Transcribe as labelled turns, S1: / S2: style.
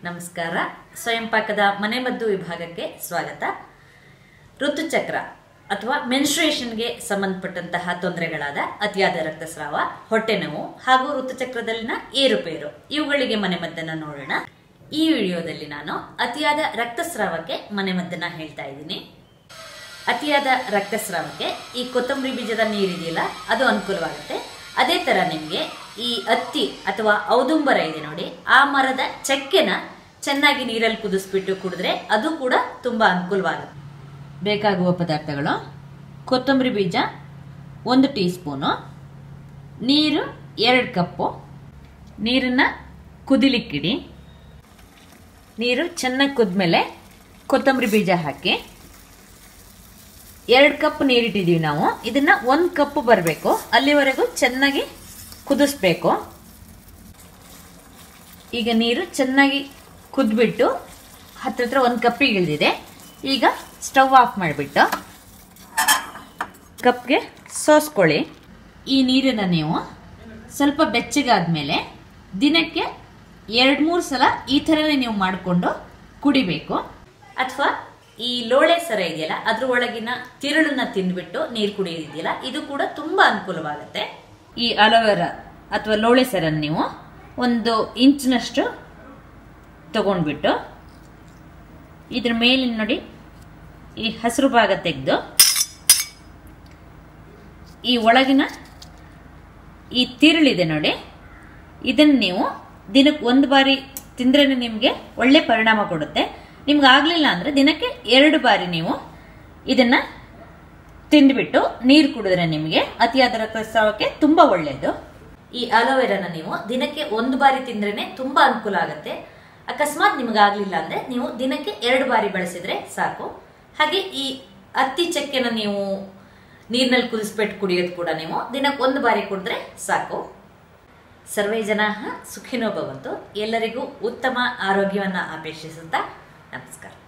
S1: ನಮಸ್ಕಾರ. ಸ್ವಯಂಪಾಕದ ಮನೆಮದ್ದು ವಿಭಾಗಕ್ಕೆ ಸ್ವಾಗತ. ಋತುಚಕ್ರ ಅಥವಾ ಮೆನ್ಸ್ಟ್ರುಯೇಷನ್ಗೆ ಸಂಬಂಧಪಟ್ಟಂತಹ ತೊಂದರೆಗಳಾದ ಅತಿಯಾದ ರಕ್ತಸ್ರಾವ, ಹೊಟ್ಟೆ ನೋವು ಹಾಗೂ ಋತುಚಕ್ರದಲ್ಲಿನ ಏರುಪೇರು ಇವುಗಳಿಗೆ ಮನೆಮದ್ದನ್ನು ನೋಡೋಣ. ಈ ವಿಡಿಯೋದಲ್ಲಿ ನಾನು ಅತಿಯಾದ ರಕ್ತಸ್ರಾವಕ್ಕೆ ಮನೆಮದ್ದನ್ನ ಹೇಳ್ತಾ ಇದ್ದೀನಿ. ಅತಿಯಾದ ರಕ್ತಸ್ರಾವಕ್ಕೆ ಈ ಕೊತ್ತಂಬರಿ ಬೀಜದ ನೀರಿದೆಯಲ್ಲ ಅದು ಅನುಕೂಲವಾಗುತ್ತೆ. ಅದೇ ತರ ನಿಮಗೆ ಈ ಅತ್ತಿ ಅಥವಾ ಔದುಂಬರ ಇದೆ ನೋಡಿ, ಆ ಮರದ ಚಕ್ಕೆನ ಚೆನ್ನಾಗಿ ನೀರಲ್ಲಿ ಕುದಿಸ್ಬಿಟ್ಟು ಕುಡಿದ್ರೆ ಅದು ಕೂಡ ತುಂಬಾ ಅನುಕೂಲವಾಗುತ್ತೆ. ಬೇಕಾಗುವ ಪದಾರ್ಥಗಳು: ಕೊತ್ತಂಬರಿ ಬೀಜ 1 ಟೀ ಸ್ಪೂನು, ನೀರು 2 ಕಪ್ಪು. ನೀರನ್ನ ಕುದಿಲಿಕ್ಕಿಡಿ. ನೀರು ಚೆನ್ನಾಗಿ ಕುದ್ಮೇಲೆ ಕೊತ್ತಂಬರಿ ಬೀಜ ಹಾಕಿ. 2 ಕಪ್ ನೀರಿಟ್ಟಿದೀವಿ ನಾವು. ಇದನ್ನ 1 ಕಪ್ ಬರಬೇಕು, ಅಲ್ಲಿವರೆಗೂ ಚೆನ್ನಾಗಿ ಕುದಿಸ್ಬೇಕು. ಈಗ ನೀರು ಚೆನ್ನಾಗಿ ಕುದ್ಬಿಟ್ಟು ಹತ್ರ 1 ಕಪ್ಪಿಗೆ ಇಳಿದಿದೆ. ಈಗ ಸ್ಟವ್ ಆಫ್ ಮಾಡಿಬಿಟ್ಟು ಕಪ್ಗೆ ಸೋಸ್ಕೊಳ್ಳಿ. ಈ ನೀರನ್ನ ನೀವು ಸ್ವಲ್ಪ ಬೆಚ್ಚಗಾದ್ಮೇಲೆ ದಿನಕ್ಕೆ 2-3 ಸಲ ಈ ಥರನೇ ನೀವು ಮಾಡಿಕೊಂಡು ಕುಡಿಬೇಕು. ಅಥವಾ ಈ ಲೋಳೆ ಸರ ಇದೆಯಲ್ಲ ಅದ್ರ ಒಳಗಿನ ತಿರುಳನ್ನ ತಿಂದ್ಬಿಟ್ಟು ನೀರು ಕುಡಿಯೋದಿದೆಯಲ್ಲ ಇದು ಕೂಡ ತುಂಬಾ ಅನುಕೂಲವಾಗುತ್ತೆ. ಈ ಅಲೋವೆರಾ ಅಥವಾ ಲೋಳೆ ಸರನ್ನು ನೀವು 1 ಇಂಚಿನಷ್ಟು ತಗೊಂಡ್ಬಿಟ್ಟು ಇದ್ರ ಮೇಲಿನ ನೋಡಿ ಈ ಹಸಿರು ಭಾಗ ತೆಗೆದು ಈ ಒಳಗಿನ ಈ ತಿರುಳಿದೆ ನೋಡಿ, ಇದನ್ನು ನೀವು ದಿನಕ್ಕೆ 1 ಬಾರಿ ತಿಂದ್ರೆ ನಿಮಗೆ ಒಳ್ಳೆ ಪರಿಣಾಮ ಕೊಡುತ್ತೆ. ನಿಮ್ಗೆ ಆಗ್ಲಿಲ್ಲ ಅಂದ್ರೆ ದಿನಕ್ಕೆ 2 ಬಾರಿ ನೀವು ಇದನ್ನ ತಿಂದ್ಬಿಟ್ಟು ನೀರು ಕುಡಿದ್ರೆ ನಿಮಗೆ ಅತಿಯಾದ ರಕ್ತಸ್ರಾವಕ್ಕೆ ತುಂಬಾ ಒಳ್ಳೆಯದು. ಈ ಅಲೋವೆರಾನ ನೀವು ದಿನಕ್ಕೆ 1 ಬಾರಿ ತಿಂದ್ರೇನೆ ತುಂಬಾ ಅನುಕೂಲ ಆಗುತ್ತೆ. ಅಕಸ್ಮಾತ್ ನಿಮ್ಗೆ ಆಗ್ಲಿಲ್ಲ ಅಂದ್ರೆ ನೀವು ದಿನಕ್ಕೆ 2 ಬಾರಿ ಬಳಸಿದ್ರೆ ಸಾಕು. ಹಾಗೆ ಈ ಅತ್ತಿ ಚಕ್ಕೆನ ನೀವು ನೀರಿನಲ್ಲಿ ಕುದಿಸ್ಬಿಟ್ಟು ಕುಡಿಯೋದು ಕೂಡ ನೀವು ದಿನಕ್ಕೆ 1 ಬಾರಿ ಕುಡಿದ್ರೆ ಸಾಕು. ಸರ್ವೇ ಜನಾಃ ಸುಖಿನೋ ಭವಂತು. ಎಲ್ಲರಿಗೂ ಉತ್ತಮ ಆರೋಗ್ಯವನ್ನ ಅಪೇಕ್ಷಿಸುತ್ತಾ ನಮಸ್ಕಾರ.